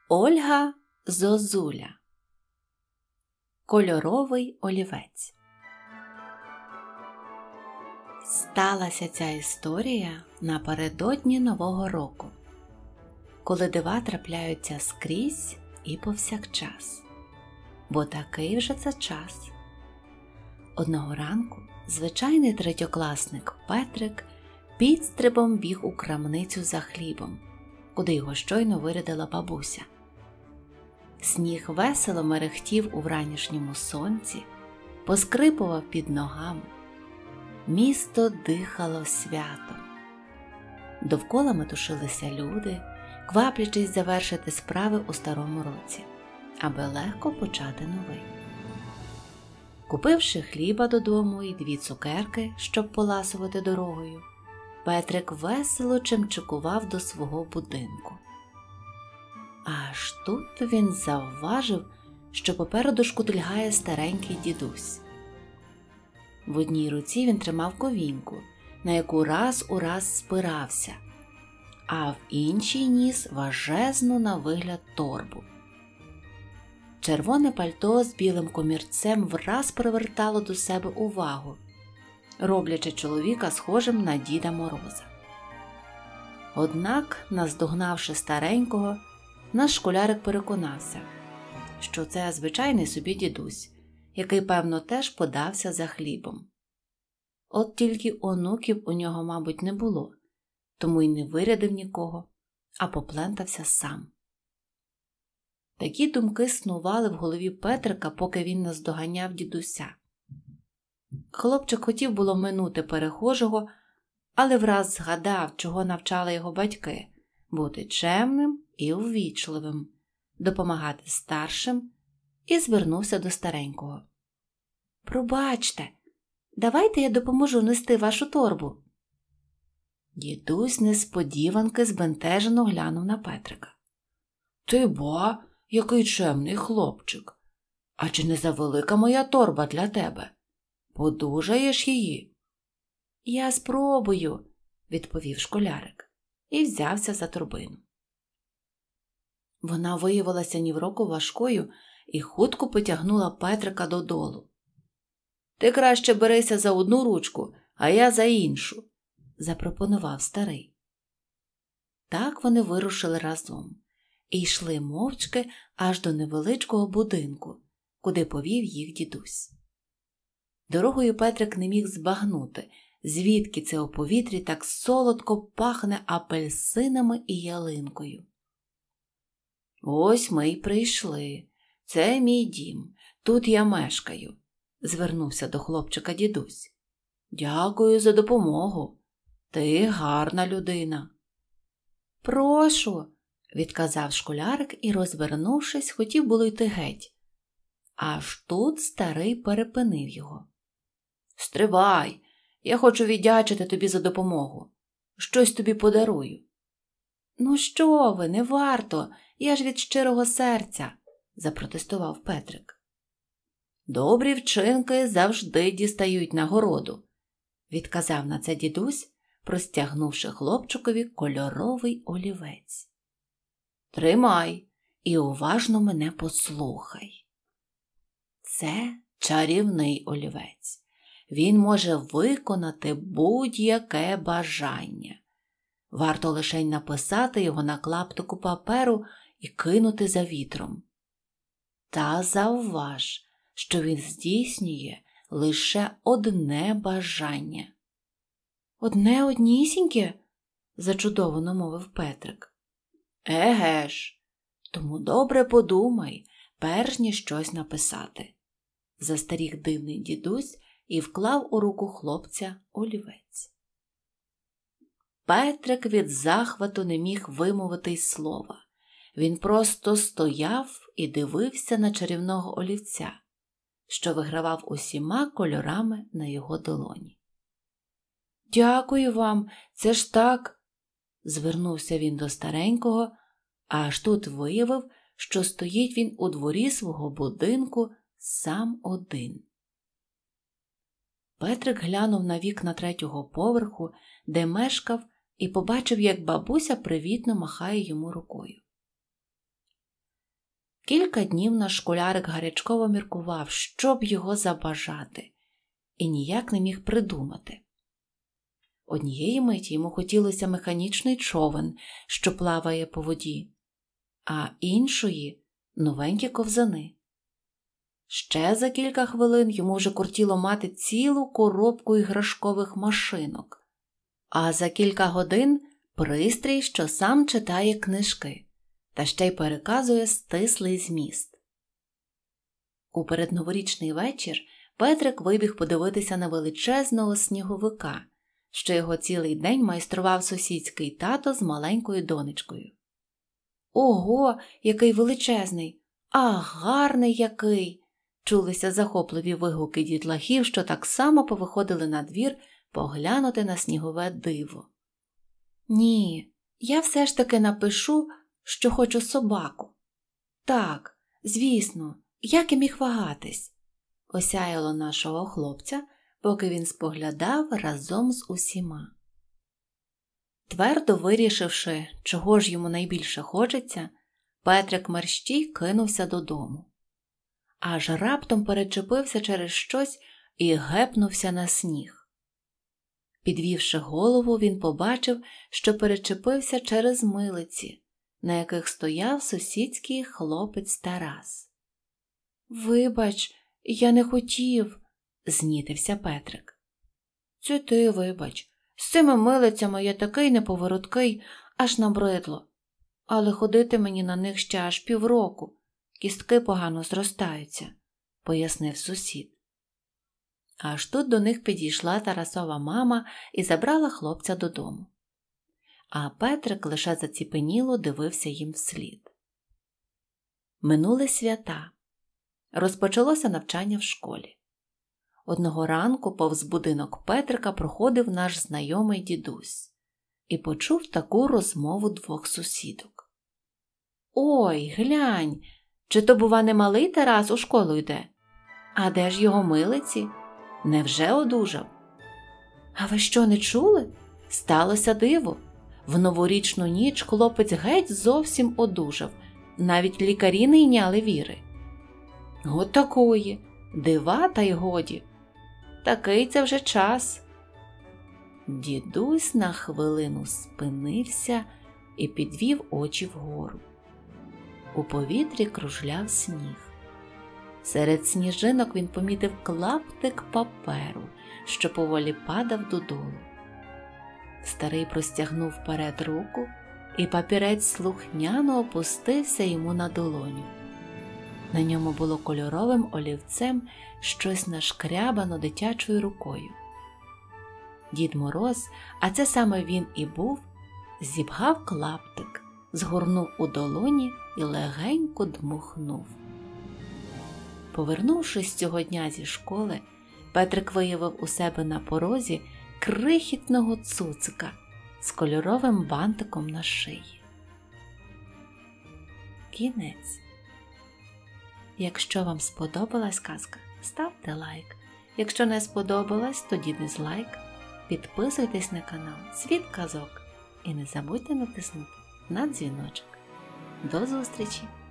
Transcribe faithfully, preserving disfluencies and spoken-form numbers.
Ольга Зозуля. Кольоровий олівець. Сталася ця історія напередодні Нового року, коли дива трапляються скрізь і повсякчас, бо такий вже це час. Одного ранку звичайний третьокласник Петрик підстрибом біг у крамницю за хлібом, куди його щойно вирядила бабуся. Сніг весело мерехтів у вранішньому сонці, поскрипував під ногами. Місто дихало святом. Довкола метушилися люди, кваплячись завершити справи у старому році, аби легко почати новий. Купивши хліба додому і дві цукерки, щоб поласувати дорогою, Петрик весело чимчикував до свого будинку. Аж тут він завважив, що попереду шкутильгає старенький дідусь. В одній руці він тримав ковіньку, на яку раз у раз спирався, а в іншій ніс важезну на вигляд торбу. Червоне пальто з білим комірцем враз привертало до себе увагу, роблячи чоловіка схожим на Діда Мороза. Однак, наздогнавши старенького, наш школярик переконався, що це звичайний собі дідусь, який, певно, теж подався за хлібом. От тільки онуків у нього, мабуть, не було, тому й не вирядив нікого, а поплентався сам. Такі думки снували в голові Петрика, поки він наздоганяв дідуся. Хлопчик хотів було минути перехожого, але враз згадав, чого навчали його батьки – бути чемним і ввічливим, допомагати старшим, і звернувся до старенького. «Пробачте, давайте я допоможу нести вашу торбу». Дідусь несподіванки збентежено глянув на Петрика. «Ти ба, який чемний хлопчик! А чи не завелика моя торба для тебе? Подужаєш її?» «Я спробую», – відповів школярик і взявся за торбину. Вона виявилася ні в року важкою і хутко потягнула Петрика додолу. «Ти краще берися за одну ручку, а я за іншу», – запропонував старий. Так вони вирушили разом і йшли мовчки аж до невеличкого будинку, куди повів їх дідусь. Дорогою Петрик не міг збагнути, звідки це у повітрі так солодко пахне апельсинами і ялинкою. «Ось ми й прийшли. Це мій дім. Тут я мешкаю», – звернувся до хлопчика дідусь. «Дякую за допомогу. Ти гарна людина». «Прошу», – відказав школярик і, розвернувшись, хотів було йти геть. Аж тут старий перепинив його. «Стривай! Я хочу віддячити тобі за допомогу. Щось тобі подарую». «Ну що ви, не варто, я ж від щирого серця», – запротестував Петрик. «Добрі вчинки завжди дістають нагороду», – відказав на це дідусь, простягнувши хлопчикові кольоровий олівець. «Тримай і уважно мене послухай. Це чарівний олівець. Він може виконати будь-яке бажання. Варто лише написати його на клаптику паперу і кинути за вітром. Та завваж, що він здійснює лише одне бажання». «Одне однісіньке?» – зачудовано мовив Петрик. «Еге ж, тому добре подумай, перш ніж щось написати», – застеріг дивний дідусь і вклав у руку хлопця олівець. Петрик від захвату не міг вимовити й слова. Він просто стояв і дивився на чарівного олівця, що вигравав усіма кольорами на його долоні. «Дякую вам, це ж так», – звернувся він до старенького, а аж тут виявив, що стоїть він у дворі свого будинку сам один. Петрик глянув на вікна третього поверху, де мешкав, і побачив, як бабуся привітно махає йому рукою. Кілька днів наш школярик гарячково міркував, що б його забажати, і ніяк не міг придумати. Однієї миті йому хотілося механічний човен, що плаває по воді, а іншої – новенькі ковзани. Ще за кілька хвилин йому вже кортіло мати цілу коробку іграшкових машинок, а за кілька годин – пристрій, що сам читає книжки, та ще й переказує стислий зміст. У передноворічний вечір Петрик вибіг подивитися на величезного сніговика, що його цілий день майстрував сусідський тато з маленькою донечкою. «Ого, який величезний! А гарний який!» чулися захопливі вигуки дітлахів, що так само повиходили на двір поглянути на снігове диво. «Ні, я все ж таки напишу, що хочу собаку. Так, звісно, як і міг вагатись?» осяяло нашого хлопця, поки він споглядав разом з усіма. Твердо вирішивши, чого ж йому найбільше хочеться, Петрик мерщій кинувся додому. Аж раптом перечепився через щось і гепнувся на сніг. Підвівши голову, він побачив, що перечепився через милиці, на яких стояв сусідський хлопець Тарас. «Вибач, я не хотів», – знітився Петрик. «Це ти вибач. З цими милицями я такий неповороткий, аж набридло. Але ходити мені на них ще аж півроку. Кістки погано зростаються», – пояснив сусід. Аж тут до них підійшла Тарасова мама і забрала хлопця додому. А Петрик лише заціпеніло дивився їм вслід. Минули свята. Розпочалося навчання в школі. Одного ранку повз будинок Петрика проходив наш знайомий дідусь і почув таку розмову двох сусідок. «Ой, глянь, чи то, бува, не малий Тарас у школу йде? А де ж його милиці? Невже одужав? А ви що, не чули? Сталося диво. В новорічну ніч хлопець геть зовсім одужав, навіть лікарі не йняли віри». «От такої, дива та й годі. Такий це вже час». Дідусь на хвилину спинився і підвів очі вгору. У повітрі кружляв сніг. Серед сніжинок він помітив клаптик паперу, що поволі падав додолу. Старий простягнув вперед руку, і папірець слухняно опустився йому на долоню. На ньому було кольоровим олівцем щось нашкрябано дитячою рукою. Дід Мороз, а це саме він і був, зібгав клаптик, згорнув у долоні і легенько дмухнув. Повернувшись цього дня зі школи, Петрик виявив у себе на порозі крихітного цуцика з кольоровим бантиком на шиї. Кінець. Якщо вам сподобалась казка, ставте лайк. Якщо не сподобалась, тоді дизлайк. Підписуйтесь на канал Світ казок і не забудьте натиснути на дзвіночок. До зустрічі!